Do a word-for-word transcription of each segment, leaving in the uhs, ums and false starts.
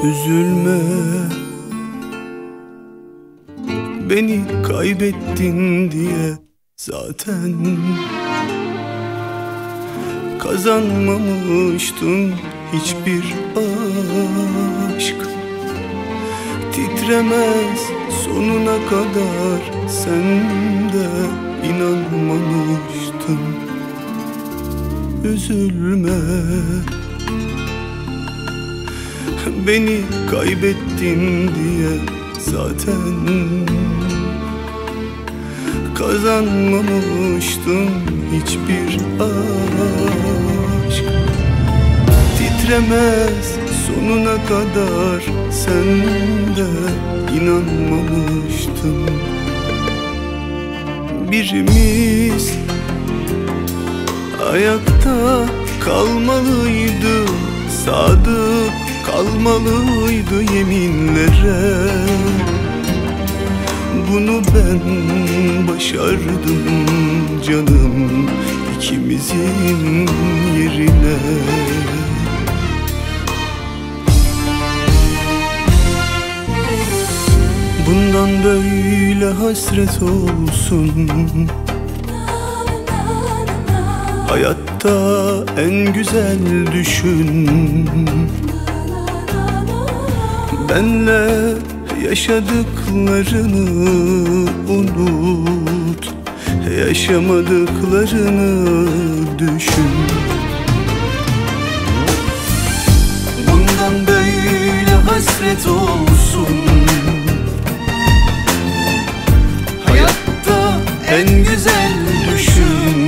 Üzülme, beni kaybettin diye zaten kazanmamıştın hiçbir aşk. Titremez sonuna kadar, sen de inanmamıştın. Üzülme, beni kaybettin diye zaten kazanmamıştın hiçbir aşk. Titremez sonuna kadar, sen de inanmamıştın. Birimiz ayakta kalmalıydı, sadık kalmalıydı yeminlere. Bunu ben başardım canım, ikimizin yerine. Bundan böyle hasret olsun, hayatta en güzel düşün. Benle yaşadıklarını unut, yaşamadıklarını düşün. Bundan böyle hasret olsun, hayatta en güzel düşün.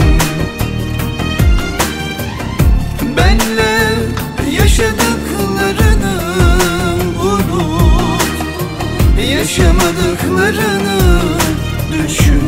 Benle yaşadıklarını unut, yaşamadıklarını düşün.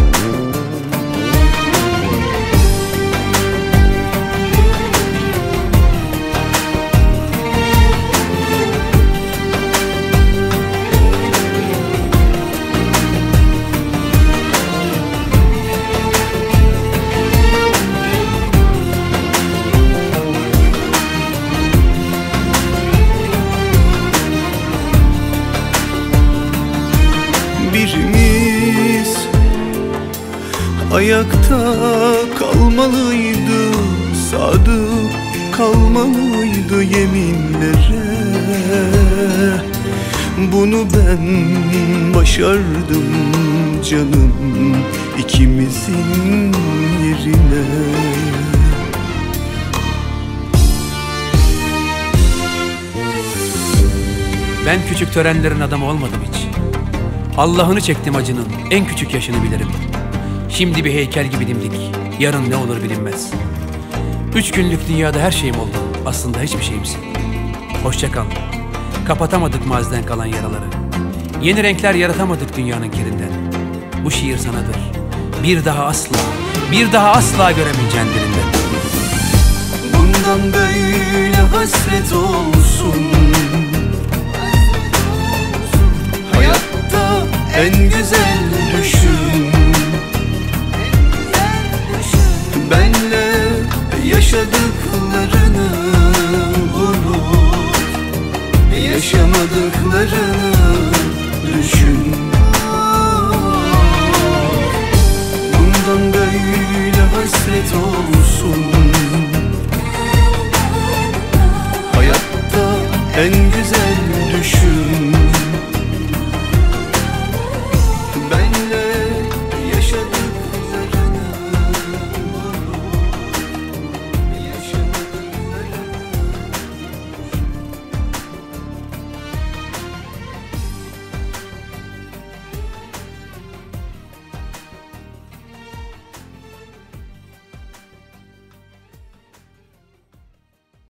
Birimiz ayakta kalmalıydı, sadık kalmalıydı yeminlere. Bunu ben başardım canım, ikimizin yerine. Ben küçük törenlerin adamı olmadım hiç. Allah'ını çektim acının, en küçük yaşını bilirim. Şimdi bir heykel gibi dimdik, yarın ne olur bilinmez. Üç günlük dünyada her şeyim oldu, aslında hiçbir şeyimsin. Hoşça kal. Kapatamadık maziden kalan yaraları. Yeni renkler yaratamadık dünyanın kirinden. Bu şiir sanadır. Bir daha asla, bir daha asla göremeyeceğin birinden. Bundan böyle hasret olsun, hayatta en güzel düşün. Benle yaşadıklarını unut, yaşamadıklarını düşün. Bundan böyle hasret olsun, hayatta en güzel düşün.